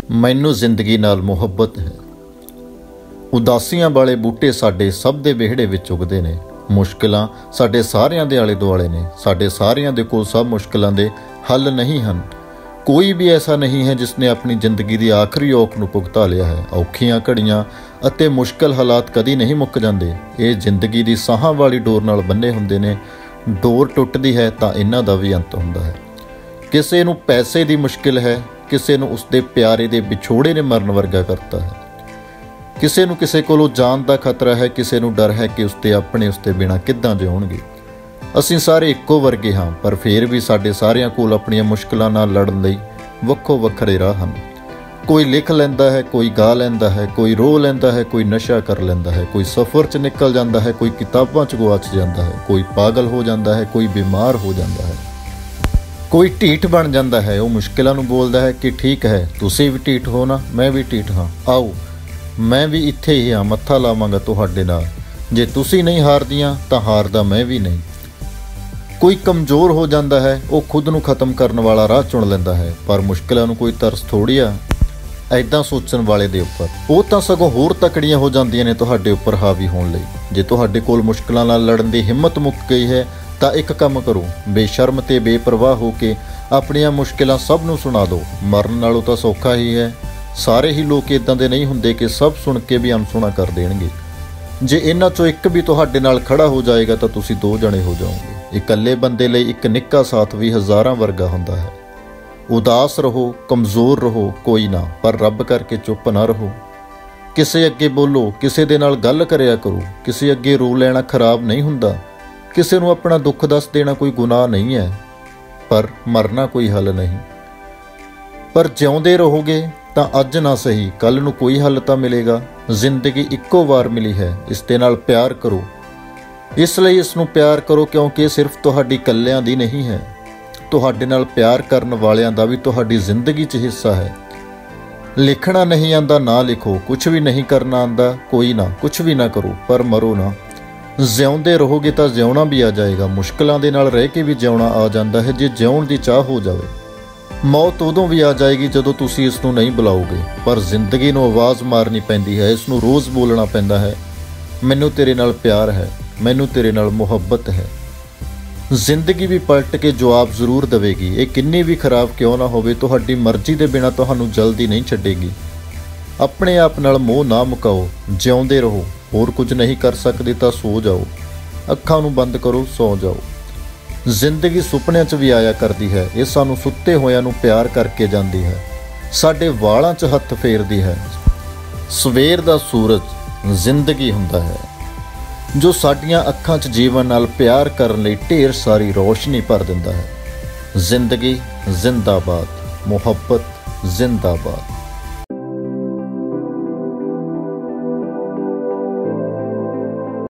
ਮੈਨੂੰ ਜ਼ਿੰਦਗੀ ਨਾਲ ਮੁਹੱਬਤ ਹੈ। ਉਦਾਸੀਆਂ ਵਾਲੇ ਬੂਟੇ ਸਾਡੇ ਸਭ ਦੇ ਵਿਹੜੇ ਵਿੱਚ ਉਗਦੇ ਨੇ। ਮੁਸ਼ਕਿਲਾਂ ਸਾਡੇ ਸਾਰਿਆਂ ਦੇ ਆਲੇ ਦੁਆਲੇ ਨੇ। ਸਾਡੇ ਸਾਰਿਆਂ ਦੇ ਕੋਲ ਸਭ ਮੁਸ਼ਕਿਲਾਂ ਦੇ ਹੱਲ ਨਹੀਂ ਹਨ। ਕੋਈ ਵੀ ਐਸਾ ਨਹੀਂ ਹੈ ਜਿਸ ਨੇ ਆਪਣੀ ਜ਼ਿੰਦਗੀ ਦੀ ਆਖਰੀ ਔਖ ਨੂੰ ਭੁਗਤਾ ਲਿਆ ਹੈ। ਔਖੀਆਂ ਘੜੀਆਂ ਅਤੇ ਮੁਸ਼ਕਿਲ ਹਾਲਾਤ ਕਦੀ ਨਹੀਂ ਮੁੱਕ ਜਾਂਦੇ। ਇਹ ਜ਼ਿੰਦਗੀ ਦੀ ਸਾਹਾਂ ਵਾਲੀ ਡੋਰ ਨਾਲ ਬੰਨੇ ਹੁੰਦੇ ਨੇ। ਡੋਰ ਟੁੱਟਦੀ ਹੈ ਤਾਂ ਇਹਨਾਂ ਦਾ ਵੀ ਅੰਤ ਹੁੰਦਾ ਹੈ। ਕਿਸੇ ਨੂੰ ਪੈਸੇ ਦੀ ਮੁਸ਼ਕਿਲ ਹੈ, ਕਿਸੇ ਨੂੰ ਉਸਦੇ ਪਿਆਰੇ ਦੇ ਵਿਛੋੜੇ ਨੇ ਮਰਨ ਵਰਗਾ ਕਰਤਾ ਹੈ। ਕਿਸੇ ਨੂੰ ਕਿਸੇ ਕੋਲੋਂ ਜਾਨ ਦਾ ਖਤਰਾ ਹੈ, ਕਿਸੇ ਨੂੰ ਡਰ ਹੈ ਕਿ ਉਸਦੇ ਆਪਣੇ ਉਸਦੇ ਬਿਨਾਂ ਕਿੱਦਾਂ ਜਿਉਣਗੇ। ਅਸੀਂ ਸਾਰੇ ਇੱਕੋ ਵਰਗੇ ਹਾਂ, ਪਰ ਫਿਰ ਵੀ ਸਾਡੇ ਸਾਰਿਆਂ ਕੋਲ ਆਪਣੀਆਂ ਮੁਸ਼ਕਿਲਾਂ ਨਾਲ ਲੜਨ ਲਈ ਵੱਖੋ ਵੱਖਰੇ ਰਾਹ ਹਨ। ਕੋਈ ਲਿਖ ਲੈਂਦਾ ਹੈ, ਕੋਈ ਗਾ ਲੈਂਦਾ ਹੈ, ਕੋਈ ਰੋ ਲੈਂਦਾ ਹੈ, ਕੋਈ ਨਸ਼ਾ ਕਰ ਲੈਂਦਾ ਹੈ, ਕੋਈ ਸਫ਼ਰ 'ਚ ਨਿਕਲ ਜਾਂਦਾ ਹੈ, ਕੋਈ ਕਿਤਾਬਾਂ 'ਚ ਗੁਆਚ ਜਾਂਦਾ ਹੈ, ਕੋਈ ਪਾਗਲ ਹੋ ਜਾਂਦਾ ਹੈ, ਕੋਈ ਬਿਮਾਰ ਹੋ ਜਾਂਦਾ ਹੈ, ਕੋਈ ਢੀਠ ਬਣ ਜਾਂਦਾ ਹੈ। ਉਹ ਮੁਸ਼ਕਿਲਾਂ ਨੂੰ ਬੋਲਦਾ ਹੈ ਕਿ ਠੀਕ ਹੈ, ਤੁਸੀਂ ਵੀ ਢੀਠ ਹੋ ਨਾ, ਮੈਂ ਵੀ ਢੀਠ ਹਾਂ, ਆਓ ਮੈਂ ਵੀ ਇੱਥੇ ਹੀ ਹਾਂ, ਮੱਥਾ ਲਾਵਾਂਗਾ ਤੁਹਾਡੇ ਨਾਲ। ਜੇ ਤੁਸੀਂ ਨਹੀਂ ਹਾਰਦੀਆਂ ਤਾਂ ਹਾਰਦਾ ਮੈਂ ਵੀ ਨਹੀਂ। ਕੋਈ ਕਮਜ਼ੋਰ ਹੋ ਜਾਂਦਾ ਹੈ, ਉਹ ਖੁਦ ਨੂੰ ਖਤਮ ਕਰਨ ਵਾਲਾ ਰਾਹ ਚੁਣ ਲੈਂਦਾ ਹੈ। ਪਰ ਮੁਸ਼ਕਿਲਾਂ ਨੂੰ ਕੋਈ ਤਰਸ ਥੋੜ੍ਹੀ ਆ ਐਦਾਂ ਸੋਚਣ ਵਾਲੇ ਦੇ ਉੱਪਰ। ਉਹ ਤਾਂ ਸਗੋਂ ਹੋਰ ਤਕੜੀਆਂ ਹੋ ਜਾਂਦੀਆਂ ਨੇ ਤੁਹਾਡੇ ਉੱਪਰ ਹਾਵੀ ਹੋਣ ਲਈ। ਜੇ ਤੁਹਾਡੇ ਕੋਲ ਮੁਸ਼ਕਿਲਾਂ ਨਾਲ ਲੜਨ ਦੀ ਹਿੰਮਤ ਮੁੱਕ ਗਈ ਹੈ ਤਾਂ ਇੱਕ ਕੰਮ ਕਰੋ, ਬੇਸ਼ਰਮ ਤੇ ਬੇਪਰਵਾਹ ਹੋ ਕੇ ਆਪਣੀਆਂ ਮੁਸ਼ਕਿਲਾਂ ਸਭ ਨੂੰ ਸੁਣਾ ਦਿਓ। ਮਰਨ ਨਾਲੋਂ ਤਾਂ ਸੌਖਾ ਹੀ ਹੈ। ਸਾਰੇ ਹੀ ਲੋਕ ਇੱਦਾਂ ਦੇ ਨਹੀਂ ਹੁੰਦੇ ਕਿ ਸਭ ਸੁਣ ਕੇ ਵੀ ਅਣਸੁਣਾ ਕਰ ਦੇਣਗੇ। ਜੇ ਇਹਨਾਂ 'ਚੋਂ ਇੱਕ ਵੀ ਤੁਹਾਡੇ ਨਾਲ ਖੜਾ ਹੋ ਜਾਏਗਾ ਤਾਂ ਤੁਸੀਂ ਦੋ ਜਣੇ ਹੋ ਜਾਓਗੇ। ਇਕੱਲੇ ਬੰਦੇ ਲਈ ਇੱਕ ਨਿੱਕਾ ਸਾਥ ਵੀ ਹਜ਼ਾਰਾਂ ਵਰਗਾ ਹੁੰਦਾ ਹੈ। ਉਦਾਸ ਰਹੋ, ਕਮਜ਼ੋਰ ਰਹੋ, ਕੋਈ ਨਾ, ਪਰ ਰੱਬ ਕਰਕੇ ਚੁੱਪ ਨਾ ਰਹੋ। ਕਿਸੇ ਅੱਗੇ ਬੋਲੋ, ਕਿਸੇ ਦੇ ਨਾਲ ਗੱਲ ਕਰਿਆ ਕਰੋ। ਕਿਸੇ ਅੱਗੇ ਰੋ ਲੈਣਾ ਖਰਾਬ ਨਹੀਂ ਹੁੰਦਾ। ਕਿਸੇ ਨੂੰ ਆਪਣਾ ਦੁੱਖ ਦੱਸ ਦੇਣਾ ਕੋਈ ਗੁਨਾਹ ਨਹੀਂ ਹੈ। ਪਰ ਮਰਨਾ ਕੋਈ ਹੱਲ ਨਹੀਂ। ਪਰ ਜਿਉਂਦੇ ਰਹੋਗੇ ਤਾਂ ਅੱਜ ਨਾ ਸਹੀ ਕੱਲ੍ਹ ਨੂੰ ਕੋਈ ਹੱਲ ਤਾਂ ਮਿਲੇਗਾ। ਜ਼ਿੰਦਗੀ ਇੱਕੋ ਵਾਰ ਮਿਲੀ ਹੈ, ਇਸ ਦੇ ਨਾਲ ਪਿਆਰ ਕਰੋ। ਇਸ ਲਈ ਇਸ ਨੂੰ ਪਿਆਰ ਕਰੋ ਕਿਉਂਕਿ ਇਹ ਸਿਰਫ ਤੁਹਾਡੀ ਇਕੱਲਿਆਂ ਦੀ ਨਹੀਂ ਹੈ। ਤੁਹਾਡੇ ਨਾਲ ਪਿਆਰ ਕਰਨ ਵਾਲਿਆਂ ਦਾ ਵੀ ਤੁਹਾਡੀ ਜ਼ਿੰਦਗੀ 'ਚ ਹਿੱਸਾ ਹੈ। ਲਿਖਣਾ ਨਹੀਂ ਆਉਂਦਾ ਨਾ ਲਿਖੋ, ਕੁਛ ਵੀ ਨਹੀਂ ਕਰਨਾ ਆਉਂਦਾ ਕੋਈ ਨਾ, ਕੁਛ ਵੀ ਨਾ ਕਰੋ, ਪਰ ਮਰੋ ਨਾ। ਜਿਉਂਦੇ ਰਹੋਗੇ ਤਾਂ ਜਿਉਣਾ ਵੀ ਆ ਜਾਏਗਾ। ਮੁਸ਼ਕਿਲਾਂ ਦੇ ਨਾਲ ਰਹਿ ਕੇ ਵੀ ਜਿਉਣਾ ਆ ਜਾਂਦਾ ਹੈ ਜੇ ਜਿਉਣ ਦੀ ਚਾਹ ਹੋ ਜਾਵੇ। ਮੌਤ ਉਦੋਂ ਵੀ ਆ ਜਾਏਗੀ ਜਦੋਂ ਤੁਸੀਂ ਇਸ ਨੂੰ ਨਹੀਂ ਬੁਲਾਓਗੇ। ਪਰ ਜ਼ਿੰਦਗੀ ਨੂੰ ਆਵਾਜ਼ ਮਾਰਨੀ ਪੈਂਦੀ ਹੈ, ਇਸ ਨੂੰ ਰੋਜ਼ ਬੋਲਣਾ ਪੈਂਦਾ ਹੈ, ਮੈਨੂੰ ਤੇਰੇ ਨਾਲ ਪਿਆਰ ਹੈ, ਮੈਨੂੰ ਤੇਰੇ ਨਾਲ ਮੁਹੱਬਤ ਹੈ। ਜ਼ਿੰਦਗੀ ਵੀ ਪਲਟ ਕੇ ਜਵਾਬ ਜ਼ਰੂਰ ਦੇਵੇਗੀ। ਇਹ ਕਿੰਨੀ ਵੀ ਖਰਾਬ ਕਿਉਂ ਨਾ ਹੋਵੇ, ਤੁਹਾਡੀ ਮਰਜ਼ੀ ਦੇ ਬਿਨਾਂ ਤੁਹਾਨੂੰ ਜਲਦੀ ਨਹੀਂ ਛੱਡੇਗੀ। ਆਪਣੇ ਆਪ ਨਾਲ ਮੋਹ ਨਾ ਮੁਕਾਓ, ਜਿਉਂਦੇ ਰਹੋ। ਹੋਰ ਕੁਝ ਨਹੀਂ ਕਰ ਸਕਦੇ ਤਾਂ ਸੋ ਜਾਓ, ਅੱਖਾਂ ਨੂੰ ਬੰਦ ਕਰੋ, ਸੌ ਜਾਓ। ਜ਼ਿੰਦਗੀ ਸੁਪਨਿਆਂ 'ਚ ਵੀ ਆਇਆ ਕਰਦੀ ਹੈ। ਇਹ ਸਾਨੂੰ ਸੁੱਤੇ ਹੋਇਆਂ ਨੂੰ ਪਿਆਰ ਕਰਕੇ ਜਾਂਦੀ ਹੈ, ਸਾਡੇ ਵਾਲਾਂ 'ਚ ਹੱਥ ਫੇਰਦੀ ਹੈ। ਸਵੇਰ ਦਾ ਸੂਰਜ ਜ਼ਿੰਦਗੀ ਹੁੰਦਾ ਹੈ ਜੋ ਸਾਡੀਆਂ ਅੱਖਾਂ 'ਚ ਜੀਵਨ ਨਾਲ ਪਿਆਰ ਕਰਨ ਲਈ ਢੇਰ ਸਾਰੀ ਰੌਸ਼ਨੀ ਭਰ ਦਿੰਦਾ ਹੈ। ਜ਼ਿੰਦਗੀ ਜ਼ਿੰਦਾਬਾਦ, ਮੁਹੱਬਤ ਜ਼ਿੰਦਾਬਾਦ।